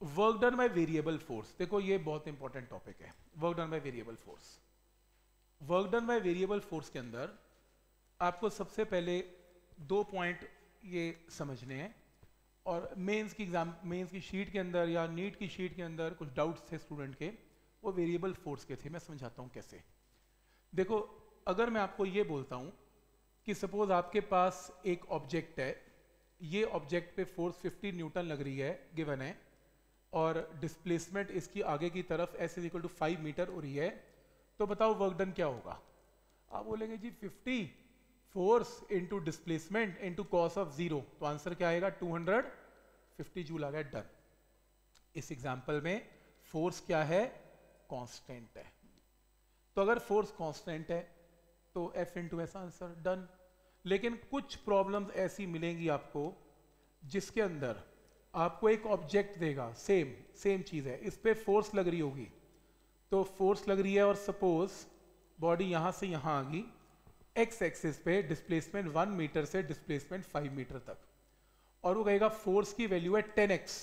Work done by variable force, देखो ये बहुत इंपॉर्टेंट टॉपिक है। Work done by variable force, work done by variable force के अंदर आपको सबसे पहले 2 पॉइंट ये समझने हैं। और मेंस की शीट के अंदर या नीट की शीट के अंदर कुछ डाउट्स थे स्टूडेंट के, वो वेरिएबल फोर्स के थे। मैं समझाता हूँ कैसे। देखो, अगर मैं आपको ये बोलता हूँ कि सपोज आपके पास एक ऑब्जेक्ट है, ये ऑब्जेक्ट पे फोर्स 50 न्यूटन लग रही है, गिवन है, और डिस्प्लेसमेंट इसकी आगे की तरफ s is equal to 5 metre हो रही है, तो बताओ वर्क डन क्या होगा। आप बोलेंगे जी 50 force into displacement into cos of 0, तो आंसर क्या आएगा 250 जूल आ गया, डन। इस एग्जाम्पल में फोर्स क्या है, कांस्टेंट है। तो अगर फोर्स कांस्टेंट है तो F into S answer, done. लेकिन कुछ प्रॉब्लम्स ऐसी मिलेंगी आपको जिसके अंदर आपको एक ऑब्जेक्ट देगा, सेम चीज है, इस पे फोर्स लग रही होगी। तो फोर्स लग रही है और सपोज बॉडी यहां से यहां आ गई, एक्स एक्सिस पे डिस्प्लेसमेंट 1 मीटर से डिस्प्लेसमेंट 5 मीटर तक, और वो कहेगा फोर्स की वैल्यू है 10x।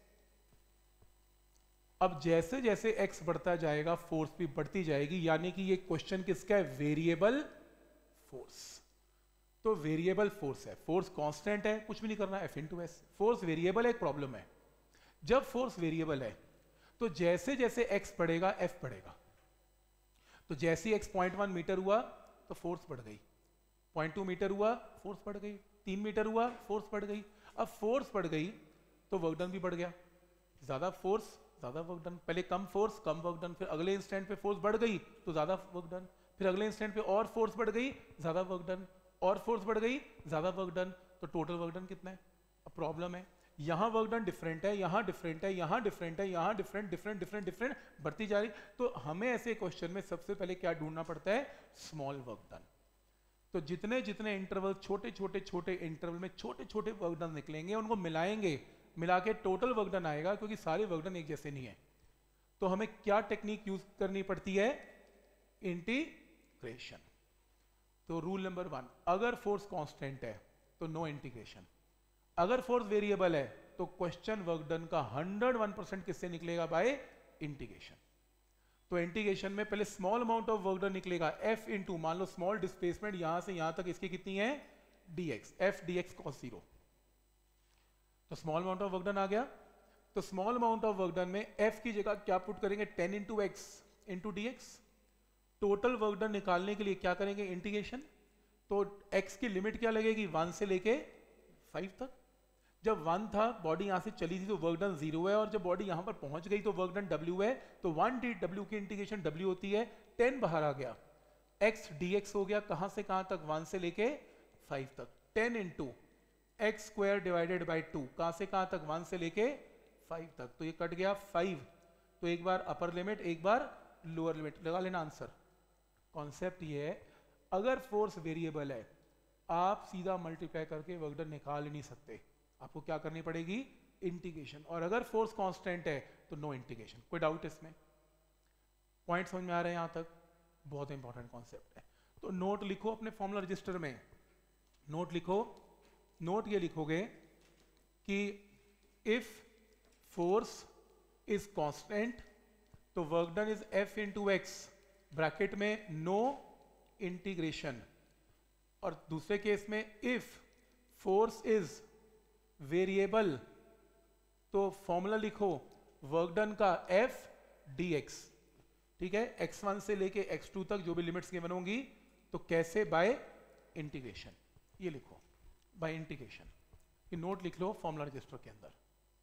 अब जैसे जैसे x बढ़ता जाएगा फोर्स भी बढ़ती जाएगी, यानी कि ये क्वेश्चन किसका है, वेरिएबल फोर्स। तो वेरिएबल फोर्स है, फोर्स कांस्टेंट है, कुछ भी नहीं करना, F into S. Force variable है, एक प्रॉब्लम है। जब फोर्स वेरिएबल है तो जैसे जैसे x बढ़ेगा F बढ़ेगा। तो जैसे ही x 0.1 मीटर हुआ तो फोर्स बढ़ गई, 0.2 मीटर हुआ फोर्स बढ़ गई, 3 मीटर हुआ फोर्स बढ़ गई। अब फोर्स बढ़ गई तो वर्क डन भी बढ़ गया, ज्यादा फोर्स ज्यादा वर्क डन। पहले कम फोर्स कम वर्क डन, फिर अगले इंस्टेंट पे फोर्स बढ़ गई तो ज्यादा वर्क डन, फिर अगले इंस्टेंट पे और फोर्स बढ़ गई ज्यादा वर्क डन, और फोर्स बढ़ गई ज्यादा वर्क डन। तो टोटल वर्क डन कितना है। अब प्रॉब्लम है, यहां वर्क डन डिफरेंट है, यहां डिफरेंट है, यहां डिफरेंट है, यहां डिफरेंट डिफरेंट डिफरेंट डिफरेंट बढ़ती जा रही। तो हमें ऐसे क्वेश्चन में सबसे पहले क्या ढूंढना पड़ता है, स्मॉल वर्क डन। तो जितने जितने इंटरवल, छोटे छोटे छोटे इंटरवल में छोटे छोटे वर्क डन निकलेंगे, उनको मिलाएंगे, मिला के टोटल वर्क डन आएगा, क्योंकि सारे वर्क डन एक जैसे नहीं है। तो हमें क्या टेक्निक यूज करनी पड़ती है, इंटीग्रेशन। तो रूल नंबर 1, अगर फोर्स कांस्टेंट है तो नो इंटीग्रेशन। अगर फोर्स वेरिएबल है तो क्वेश्चन वर्क डन का 101% किससे निकलेगा, बाय इंटीग्रेशन। तो इंटीग्रेशन में पहले small amount of work done निकलेगा, F इंटू, मान लो स्मॉल डिस्प्लेसमेंट यहां से यहां तक इसकी कितनी है, dx, F dx cos 0। तो small amount of work done आ गया। तो small amount of work done में F की जगह क्या पुट करेंगे, 10 into X into D X. Total work done निकालने के लिए क्या करेंगे, इंटीग्रेशन। तो x की लिमिट क्या लगेगी, 1 से लेके 5 तक। जब 1 था, बॉडी यहां से चली थी तो वर्क डन 0 है, और जब बॉडी यहां पर पहुंच गई तो वर्क डन w है। तो 1 डी w की इंटीग्रेशन w होती है 10, बाहर आ गया, x dx हो गया, कहां से कहां तक, 1 से लेके 5 तक। 10 into X square divided by 2, कहां से कहां तक, 1 से लेके 5 तक। तो ये कट गया 5। तो एक बार अपर लिमिट, एक बार लोअर लिमिट, लगा लेना आंसर। कॉन्सेप्ट ये है, अगर फोर्स वेरिएबल है आप सीधा मल्टीप्लाई करके वर्क डन निकाल ही नहीं सकते, आपको क्या करनी पड़ेगी, इंटीग्रेशन। और अगर फोर्स कांस्टेंट है तो नो इंटीग्रेशन। कोई डाउट इसमें, पॉइंट समझ में आ रहे हैं यहां तक, बहुत इंपॉर्टेंट कॉन्सेप्ट है। तो नोट लिखो अपने फॉर्मूला रजिस्टर में, नोट लिखो, नोट ये लिखोगे कि इफ फोर्स इज कांस्टेंट तो work done is F into X, bracket में नो इंटीग्रेशन। और दूसरे केस में इफ फोर्स इज वेरिएबल तो फॉर्मूला लिखो वर्क डन का F dx, ठीक है, x1 से लेके x2 तक जो भी लिमिट्स गिवन होंगी, तो कैसे, बाय इंटीग्रेशन। ये लिखो बाय इंटीग्रेशन, ये नोट लिख लो फॉर्मूला रजिस्टर के अंदर।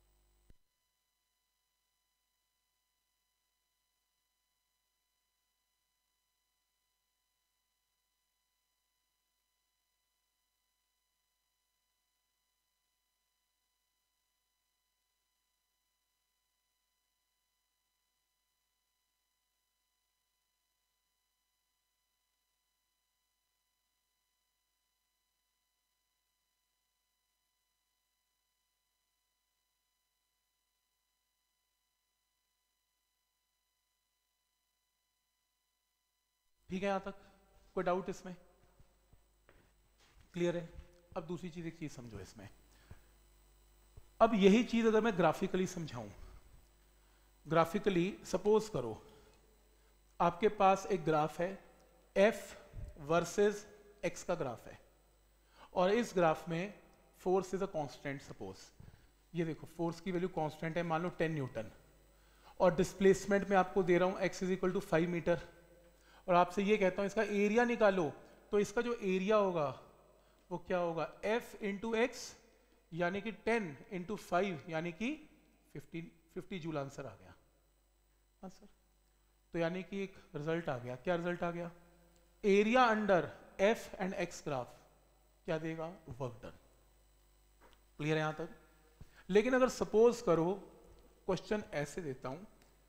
ठीक है, यहां तक कोई डाउट इसमें, क्लियर है। अब दूसरी चीज, एक चीज समझो इसमें। अब यही चीज अगर मैं ग्राफिकली समझाऊं, ग्राफिकली सपोज करो आपके पास एक ग्राफ है, एफ वर्सेस एक्स का ग्राफ है, और इस ग्राफ में force is a constant. Suppose ये देखो फोर्स की वैल्यू कांस्टेंट है, मान लो 10 न्यूटन, और डिस्प्लेसमेंट में आपको दे रहा हूं x is equal to 5 metre, और आपसे ये कहता हूं इसका एरिया निकालो, तो इसका जो एरिया होगा वो क्या होगा, f इंटू एक्स, यानी कि 10 इंटू 5 यानी कि 50 जूल आंसर आ गया आंसर। तो यानी कि एक रिजल्ट आ गया। क्या रिजल्ट आ गया, area under f and x graph क्या देगा, वर्क डन। क्लियर है यहां तक? लेकिन अगर सपोज करो क्वेश्चन ऐसे देता हूं,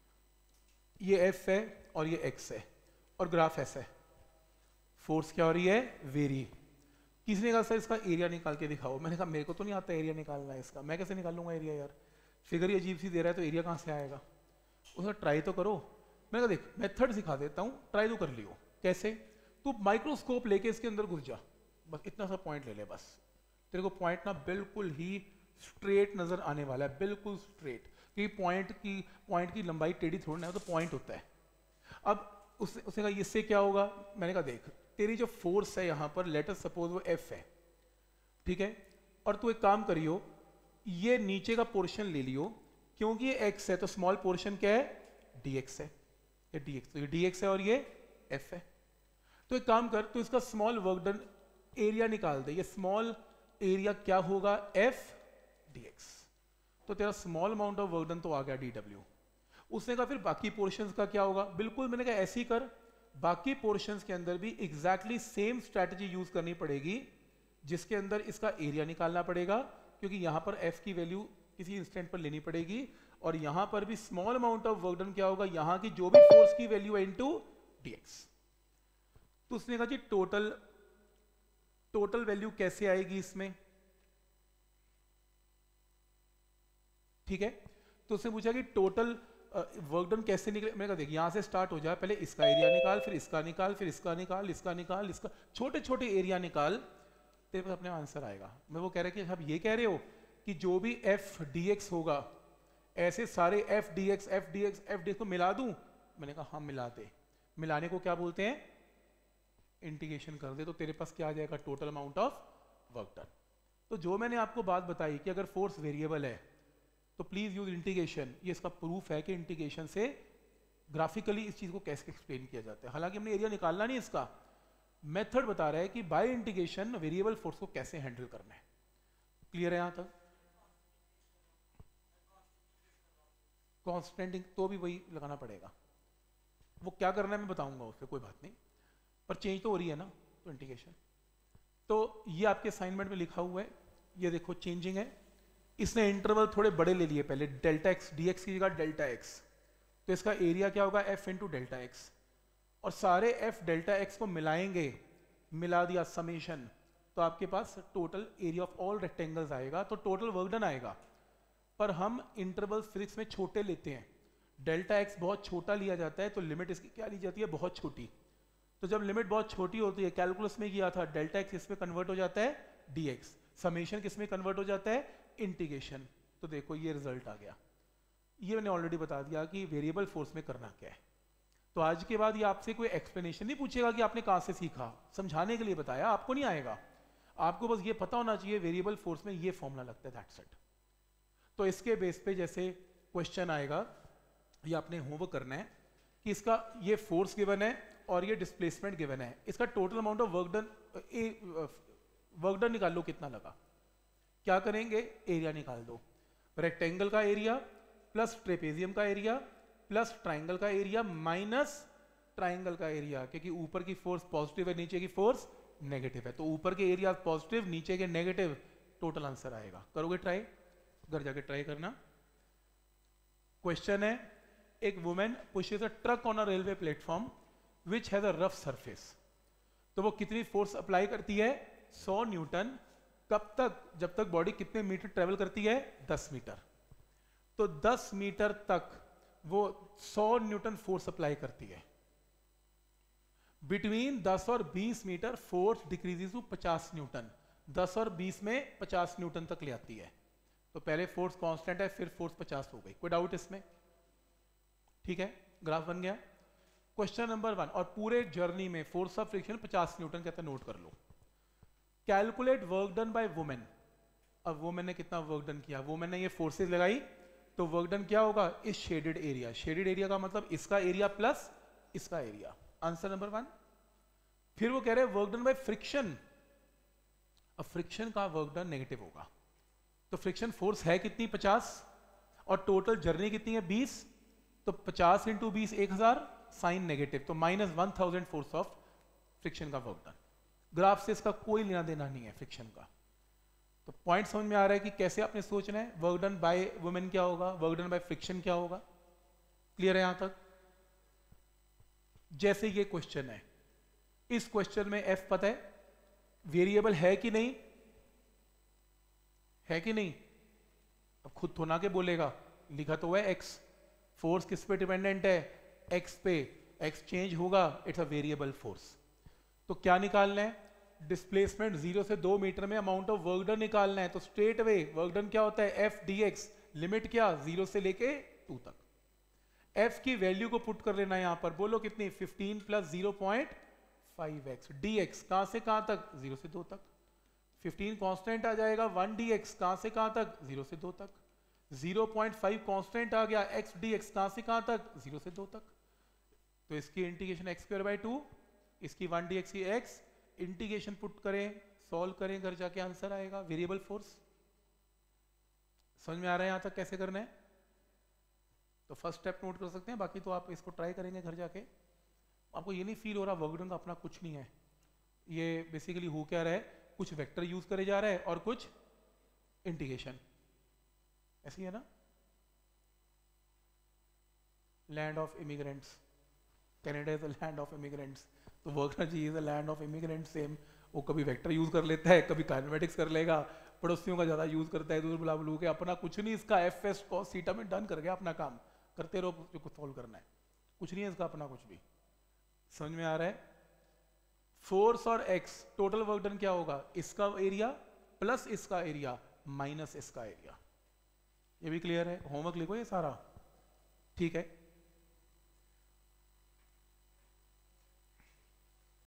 ये f है और ये x है और ग्राफ ऐसा है, फोर्स क्या हो रही है, वेरी। किसी ने कहा सर इसका एरिया निकाल के दिखाओ, मैंने कहा मेरे को तो नहीं आता एरिया निकालना है इसका, मैं कैसे निकालूंगा एरिया यार, फिगर ही अजीब सी दे रहा है तो एरिया कहां से आएगा। उसका ट्राई तो करो। मैंने कहा देख मेथड सिखा देता हूं, ट्राई तो कर लियो। कैसे, तू माइक्रोस्कोप लेके इसके अंदर घुस जा, बस इतना सा पॉइंट ले ले, बस तेरे को पॉइंट ना बिल्कुल ही स्ट्रेट नजर आने वाला है, बिल्कुल स्ट्रेट, क्योंकि पॉइंट की लंबाई टेढ़ी थोड़ी ना है, तो पॉइंट होता है। अब उसने कहा इससे क्या होगा, मैंने कहा देख तेरी जो फोर्स है यहां पर, लेट अस सपोज वो F है, ठीक है, और तू एक काम करियो, ये नीचे का पोर्शन ले लियो, क्योंकि ये x है तो स्मॉल पोर्शन क्या है, dx है, ये dx, तो ये dx है और ये f है। तो एक काम कर, तो इसका स्मॉल वर्क डन एरिया निकाल दे, ये स्मॉल एरिया क्या होगा, f dx, तो तेरा small amount of work done तो आ गया dw। उसने कहा फिर बाकी पोर्शंस का क्या होगा, बिल्कुल मैंने कहा ऐसे ही कर, बाकी पोर्शंस के अंदर भी एग्जैक्टली सेम स्ट्रैटेजी यूज करनी पड़ेगी, जिसके अंदर इसका एरिया निकालना पड़ेगा, क्योंकि यहां पर f की वैल्यू किसी इंस्टेंट पर लेनी पड़ेगी, और यहां पर भी small amount of work done क्या होगा, यहां की जो भी फोर्स की वैल्यू है इनटू dx। तो उसने कहा जी टोटल वैल्यू कैसे आएगी इसमें, ठीक है, तो उसने पूछा कि टोटल वर्क डन कैसे निकले। मैंने कहा देख यहां से स्टार्ट हो जाए, पहले इसका एरिया निकाल, फिर इसका निकाल, फिर इसका निकाल, इसका निकाल, इसका, छोटे छोटे एरिया निकाल, तेरे पास अपने आंसर आएगा। मैं वो कह रहा कि आप ये कह रहे हो कि जो भी f dx होगा, ऐसे सारे f dx को मिला दूं। मैंने कहा हाँ मिला दे, मिलाने को क्या बोलते हैं, इंटीग्रेशन कर दे, तो तेरे पास क्या आ जाएगा, total amount of work done. तो जो मैंने आपको बात बताई कि अगर फोर्स वेरिएबल है तो प्लीज यूज इंटीग्रेशन, ये इसका प्रूफ है कि इंटीग्रेशन से ग्राफिकली इस चीज को कैसे एक्सप्लेन किया जाता है। हालांकि हमने एरिया निकालना नहीं, इसका मेथड बता रहा है कि बाय इंटीग्रेशन वेरिएबल फोर्स को कैसे हैंडल करना है। क्लियर है यहां तक? कांस्टेंट तो भी वही लगाना पड़ेगा, वो क्या करना है मैं बताऊंगा, उससे कोई बात नहीं, पर चेंज तो हो रही है ना, तो इंटीग्रेशन। तो ये आपके असाइनमेंट में लिखा हुआ है, ये देखो चेंजिंग है। इसने इंटरवल थोड़े बड़े ले लिए पहले, डेल्टा एक्स dx की जगह डेल्टा एक्स, तो इसका एरिया क्या होगा, f इंटू डेल्टा एक्स, और सारे f डेल्टा एक्स को मिलाएंगे, मिला दिया समेशन, तो आपके पास total area of all rectangles आएगा, तो टोटल वर्क डन आएगा। पर हम इंटरवल फिजिक्स में छोटे लेते हैं, डेल्टा एक्स बहुत छोटा लिया जाता है, तो लिमिट इसकी क्या ली जाती है, बहुत छोटी। तो जब लिमिट बहुत छोटी होती है, कैलकुलस में किया था, डेल्टा एक्स इसमें कन्वर्ट हो जाता है dx, समेशन किसमें कन्वर्ट हो जाता है, इंटीग्रेशन। तो देखो ये रिजल्ट आ गया। ये मैंने ऑलरेडी बता दिया कि वेरिएबल फोर्स में करना क्या है। तो आज के बाद ये आपसे कोई एक्सप्लेनेशन नहीं पूछेगा कि आपने कहां से सीखा, समझाने के लिए बताया, आपको नहीं आएगा, आपको बस ये पता होना चाहिए वेरिएबल फोर्स में ये फॉर्मूला लगता है, दैट्स इट। तो इसके बेस पे जैसे क्वेश्चन आएगा, ये आपने होमवर्क करना है कि इसका ये फोर्स गिवन है और ये डिस्प्लेसमेंट गिवन है, इसका total amount of work done निकाल लो कितना लगा। क्या करेंगे, एरिया निकाल दो, रेक्टेंगल का एरिया प्लस ट्रेपेजियम का एरिया प्लस ट्राइंगल का एरिया माइनस ट्राइंगल का एरिया, क्योंकि ऊपर की फोर्स पॉजिटिव है, नीचे की फोर्स नेगेटिव है, तो ऊपर के एरिया पॉजिटिव, नीचे के नेगेटिव, टोटल आंसर आएगा। करोगे ट्राई, घर जाके ट्राई करना। क्वेश्चन है, एक women pushes a truck on a railway platform which has a rough surface, तो वो कितनी फोर्स अप्लाई करती है, 100 न्यूटन। कब तक, जब तक बॉडी कितने मीटर ट्रेवल करती है, 10 मीटर। तो 10 मीटर तक वो 100 न्यूटन फोर्स अप्लाई करती है। बिटवीन 10 और 20 metre force decreases to 50 newton, 10 और 20 में 50 न्यूटन तक ले आती है। तो पहले फोर्स कांस्टेंट है, फिर फोर्स 50 हो गई। कोई डाउट इसमें? ठीक है, ग्राफ बन गया। क्वेश्चन नंबर 1, और पूरे जर्नी में फोर्स ऑफ फ्रिक्शन 50 न्यूटन कहता है, नोट कर लो। Calculate work done by women. अब वुमेन ने कितना वर्क डन किया, वुमेन ने ये फोर्सेस लगाई, तो वर्क डन क्या होगा, इस शेडेड एरिया, शेडेड एरिया का मतलब इसका एरिया प्लस इसका एरिया, आंसर नंबर 1। फिर वो कह रहे हैं वर्क डन बाय फ्रिक्शन। अब फ्रिक्शन का वर्क डन नेगेटिव होगा, तो फ्रिक्शन फोर्स है कितनी 50, और टोटल जर्नी कितनी है 20, तो 50 इंटू 20 1000, साइन नेगेटिव, तो -1000 फोर्स ऑफ फ्रिक्शन का वर्क डन। ग्राफ से इसका कोई लेना देना नहीं है फ्रिक्शन का। तो पॉइंट समझ में आ रहा है कि कैसे आपने सोचना है, वर्क डन बाय वुमेन क्या होगा, वर्क डन बाय फ्रिक्शन क्या होगा, क्लियर है यहां तक। जैसे ये क्वेश्चन है, इस क्वेश्चन में एफ पता है वेरिएबल है कि नहीं, है कि नहीं, अब खुद थोड़ा के बोलेगा, लिखा तो है एक्स, फोर्स किस पे डिपेंडेंट है, एक्स पे, एक्स चेंज होगा, इट्स अ वेरिएबल फोर्स। तो क्या निकालना है, डिस्प्लेसमेंट 0 से 2 मीटर में अमाउंट ऑफ वर्क डन निकालना है। तो स्ट्रेट अवे वर्क डन क्या होता है, एफ डी एक्स, लिमिट क्या 0 से लेके 2 तक। एफ की वैल्यू को पुट कर लेना है यहां पर, बोलो कितनी 15 प्लस 0.5x, dx कहां से कहां तक 0 से 2 तक, 15 कांस्टेंट आ जाएगा, 1 dx कहां से कहां तक 0 से 2 तक, 0.5 कांस्टेंट आ गया, x dx कहां से कहां तक 0 से 2 तक। तो इसकी इंटीग्रेशन x²/2, इसकी 1 dx की x, इंटीग्रेशन पुट करें, सॉल्व करें, घर जाके आंसर आएगा वेरिएबल फोर्स। समझ में आ रहा है यहां तक कैसे करना है। तो फर्स्ट स्टेप नोट कर सकते हैं, बाकी तो आप इसको ट्राई करेंगे घर जाके। आपको ये नहीं फील हो रहा वर्क डन का अपना कुछ नहीं है, ये बेसिकली हो क्या रहा है, कुछ वेक्टर यूज करे जा रहा है और कुछ इंटीग्रेशन, ऐसी है ना। Land of immigrants, Canada is the land of immigrants, तो वर्क डन जी is the land of immigrants. Same, वो कभी वेक्टर यूज कर लेता है, कभी काइनेमेटिक्स कर लेगा, पड़ोसियों का ज्यादा यूज करता है, दूर बुला बुलू के, अपना कुछ नहीं, इसका एफ एस कॉस थीटा में डन कर गया अपना काम, करते रहो जो कुछ सॉल्व करना है, कुछ नहीं है इसका अपना कुछ भी। समझ में आ रहा है। फोर्स और एक्स, टोटल वर्क डन क्या होगा, इसका एरिया प्लस इसका एरिया माइनस इसका एरिया। ये भी क्लियर है, होमवर्क लिखो ये सारा, ठीक है।